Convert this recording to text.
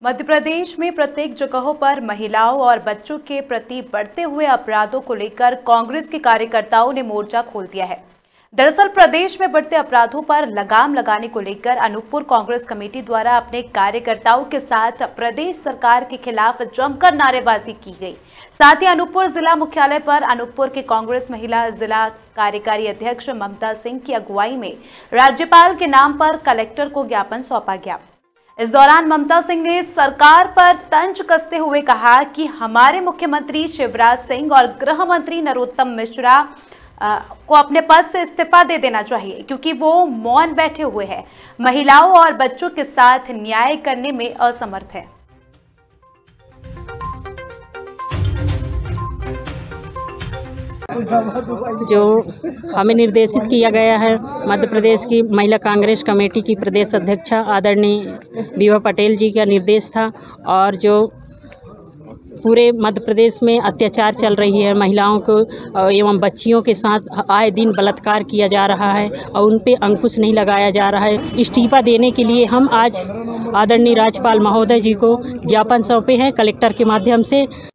मध्य प्रदेश में प्रत्येक जगहों पर महिलाओं और बच्चों के प्रति बढ़ते हुए अपराधों को लेकर कांग्रेस के कार्यकर्ताओं ने मोर्चा खोल दिया है। दरअसल प्रदेश में बढ़ते अपराधों पर लगाम लगाने को लेकर अनूपपुर कांग्रेस कमेटी द्वारा अपने कार्यकर्ताओं के साथ प्रदेश सरकार के खिलाफ जमकर नारेबाजी की गई। साथ ही अनूपपुर जिला मुख्यालय पर अनूपपुर के कांग्रेस महिला जिला कार्यकारी अध्यक्ष ममता सिंह की अगुवाई में राज्यपाल के नाम पर कलेक्टर को ज्ञापन सौंपा गया। इस दौरान ममता सिंह ने सरकार पर तंज कसते हुए कहा कि हमारे मुख्यमंत्री शिवराज सिंह और गृह मंत्री नरोत्तम मिश्रा को अपने पद से इस्तीफा दे देना चाहिए, क्योंकि वो मौन बैठे हुए हैं, महिलाओं और बच्चों के साथ न्याय करने में असमर्थ है। जो हमें निर्देशित किया गया है, मध्य प्रदेश की महिला कांग्रेस कमेटी की प्रदेश अध्यक्षा आदरणीय विभा पटेल जी का निर्देश था, और जो पूरे मध्य प्रदेश में अत्याचार चल रही है, महिलाओं को एवं बच्चियों के साथ आए दिन बलात्कार किया जा रहा है और उन पे अंकुश नहीं लगाया जा रहा है। इस्तीफा देने के लिए हम आज आदरणीय राज्यपाल महोदय जी को ज्ञापन सौंपे हैं कलेक्टर के माध्यम से।